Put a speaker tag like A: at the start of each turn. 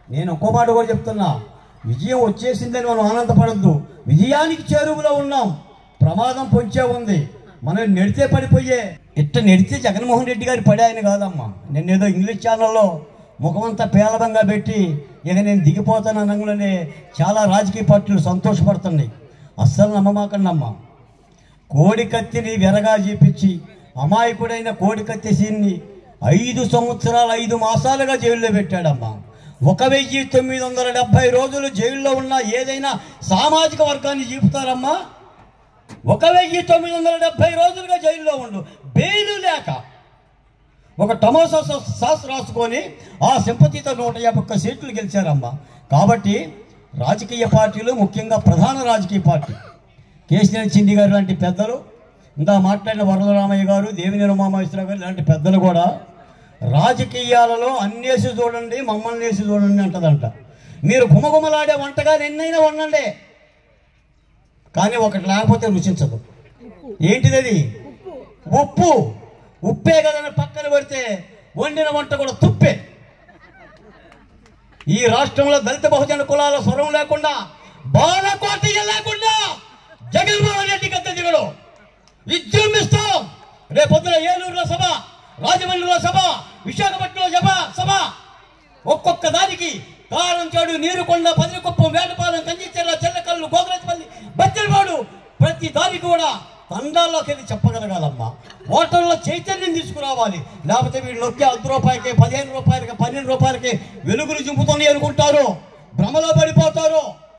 A: నేను ఒక్కో మాట కూడా చెప్తున్నా, విజయం వచ్చేసిందని మనం ఆనందపడద్దు. విజయానికి చేరువలో ఉన్నాం, ప్రమాదం పొంచే ఉంది. మనం నెడితే పడిపోయే, ఇట్ట నెడితే జగన్మోహన్ రెడ్డి గారు పడే ఆయన కాదమ్మా. నేనేదో ఇంగ్లీష్ ఛానల్లో ముఖమంతా పేలవంగా పెట్టి ఇక నేను దిగిపోతాను అనగానే చాలా రాజకీయ పార్టీలు సంతోషపడుతున్నాయి. అస్సలు నమ్మమాకండమ్మా. కోడికత్తిని వెరగా చూపించి అమాయకుడైన కోడికత్తి సీన్ని 5 సంవత్సరాలు 5 మాసాలుగా జైల్లో పెట్టాడమ్మా. 1970 రోజులు జైల్లో ఉన్న ఏదైనా సామాజిక వర్గాన్ని చూపుతారమ్మా? 1970 రోజులుగా జైల్లో ఉండు, బెయిలు లేక ఒక టమోసా సాస్ రాసుకొని ఆ సింపతితో 151 సీట్లు గెలిచారమ్మా. కాబట్టి రాజకీయ పార్టీలు, ముఖ్యంగా ప్రధాన రాజకీయ పార్టీ కేసీఆర్ చిండి గారు లాంటి పెద్దలు, ఇంకా మాట్లాడిన వరదరామయ్య గారు, దేవినేని ఉమామహేశ్వరరావు గారు లాంటి పెద్దలు కూడా రాజకీయాలలో అన్నేసి చూడండి, మమ్మల్ని వేసి చూడండి అంటదంట. మీరు గుమగుమలాడే వంటగా ఎన్నైనా వండండి, కానీ ఒకటి లేకపోతే రుచించదు. ఏంటిది అది? ఉప్పు. ఉప్పే కదని పక్కన పెడితే వండిన వంట కూడా తుప్పే. ఈ రాష్ట్రంలో దళిత బహుజన కులాల స్వరం లేకుండా, బాలకోటయ్య లేకుండా జగన్మోహన్ రెడ్డి గద్దె దిగడు. విజృంభిస్తాం. రేపొద్దున ఏలూరులో సభ, రాజమండ్రిలో సభ, విశాఖపట్నంలో సభ, ఒక్కొక్క దానికి కారంచేడు, నీరుకొండ, పదిరికుప్పం, వేటపాలెం, కంచిచెర్ల, చెల్లకల్లు, గోగరాజపల్లి, బత్తెలపాడు, ప్రతి దానికి కూడా తండాల్లోకి వెళ్ళి చెప్పగలగాలమ్మా. ఓటర్ల చైతన్యం తీసుకురావాలి. లేకపోతే వీళ్ళు నొక్కి 10 రూపాయలకి, 15 రూపాయలకి, 12 రూపాయలకి వెలుగులు చింపుతుంది అనుకుంటారు, భ్రమలో పడిపోతారు.